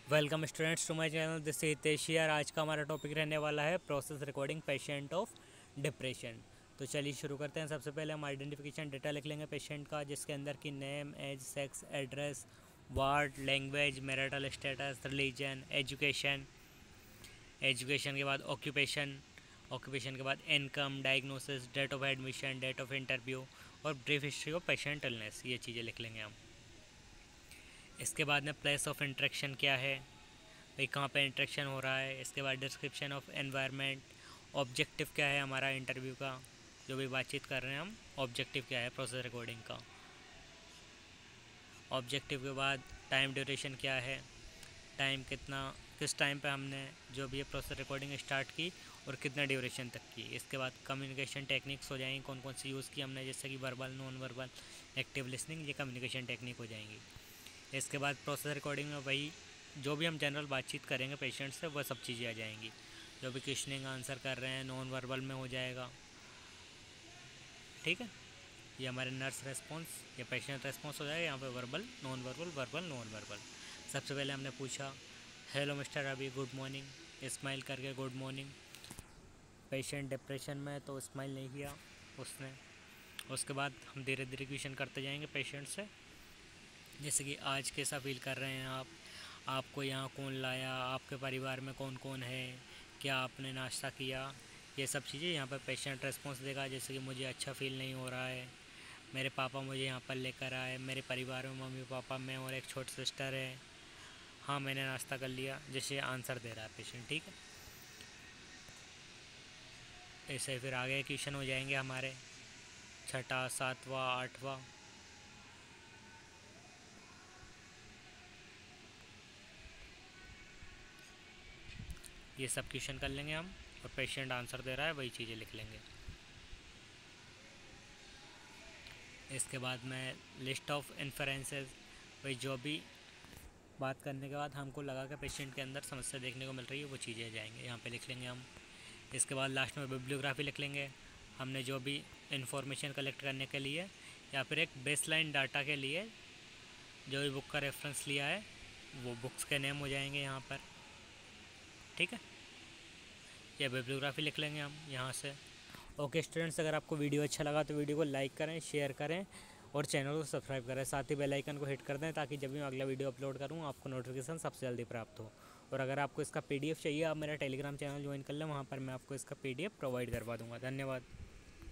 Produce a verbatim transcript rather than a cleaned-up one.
Welcome students to my channel, this is Hitesh here. आज का हमारा टॉपिक रहने वाला है process recording patient of depression. तो चलिए शुरू करते हैं। सबसे पहले हम आइडेंटिफिकेशन डेटा लिख लेंगे पेशेंट का, जिसके अंदर की name, age, sex, address, ward, language, marital status, religion, education. Education के बाद ऑक्यूपेशन, ऑक्यूपेशन के बाद income, diagnosis, date of admission, date of interview और brief history of patient illness. ये चीज़ें लिख लेंगे हम। इसके बाद में प्लेस ऑफ इंट्रैक्शन क्या है, भाई कहाँ पे इंट्रैक्शन हो रहा है। इसके बाद डिस्क्रिप्शन ऑफ एनवायरनमेंट, ऑब्जेक्टिव क्या है हमारा इंटरव्यू का, जो भी बातचीत कर रहे हैं हम, ऑब्जेक्टिव क्या है प्रोसेस रिकॉर्डिंग का। ऑब्जेक्टिव के बाद टाइम ड्यूरेशन क्या है, टाइम कितना, किस टाइम पे हमने जो भी ये प्रोसेस रिकॉर्डिंग स्टार्ट की और कितना ड्यूरेशन तक की। इसके बाद कम्युनिकेशन टेक्निक्स हो जाएंगी, कौन कौन सी यूज़ की हमने, जैसे कि verbal, non verbal, active listening, ये कम्युनिकेशन टेक्निक हो जाएंगी। इसके बाद प्रोसेस रिकॉर्डिंग में वही जो भी हम जनरल बातचीत करेंगे पेशेंट से, वह सब चीज़ें आ जाएंगी। जो भी क्वेश्चनिंग आंसर कर रहे हैं नॉन वर्बल में हो जाएगा, ठीक है। ये हमारे नर्स रेस्पॉन्स, ये पेशेंट रेस्पॉन्स हो जाएगा। यहाँ पे verbal, non verbal, verbal, non verbal. सबसे पहले हमने पूछा hello mister Ravi, good morning, smile करके गुड मॉर्निंग। पेशेंट डिप्रेशन में तो स्माइल नहीं किया उसने। उसके बाद हम धीरे धीरे क्वेश्चन करते जाएंगे पेशेंट से, जैसे कि आज कैसा फील कर रहे हैं आप, आपको यहाँ कौन लाया, आपके परिवार में कौन कौन है, क्या आपने नाश्ता किया। ये सब चीज़ें यहाँ पर पेशेंट रेस्पॉन्स देगा, जैसे कि मुझे अच्छा फील नहीं हो रहा है, मेरे पापा मुझे यहाँ पर लेकर आए, मेरे परिवार में मम्मी पापा, मैं और एक छोटी सिस्टर है, हाँ मैंने नाश्ता कर लिया, जैसे आंसर दे रहा है पेशेंट, ठीक है। ऐसे फिर आगे क्वेश्चन हो जाएंगे हमारे छठा, सातवां, आठवां। ये सब क्वेश्चन कर लेंगे हम, और पेशेंट आंसर दे रहा है वही चीज़ें लिख लेंगे। इसके बाद में लिस्ट ऑफ इन्फ्रेंसेस, भाई जो भी बात करने के बाद हमको लगा कि पेशेंट के अंदर समस्या देखने को मिल रही है, वो चीज़ें जाएंगे यहाँ पे लिख लेंगे हम। इसके बाद लास्ट में बिब्लियोग्राफी लिख लेंगे, हमने जो भी इंफॉर्मेशन कलेक्ट करने के लिए या फिर एक बेसलाइन डाटा के लिए जो भी बुक का रेफरेंस लिया है, वो बुक्स के नेम हो जाएंगे यहाँ पर, ठीक है। या बिब्लियोग्राफी लिख लेंगे हम यहाँ से। ओके स्टूडेंट्स, अगर आपको वीडियो अच्छा लगा तो वीडियो को लाइक करें, शेयर करें और चैनल को सब्सक्राइब करें। साथ ही बेल आइकन को हिट कर दें, ताकि जब भी मैं अगला वीडियो अपलोड करूँ आपको नोटिफिकेशन सबसे जल्दी प्राप्त हो। और अगर आपको इसका पीडीएफ चाहिए, आप मेरा टेलीग्राम चैनल ज्वाइन कर लें, वहाँ पर मैं आपको इसका पीडीएफ प्रोवाइड करवा दूँगा। धन्यवाद।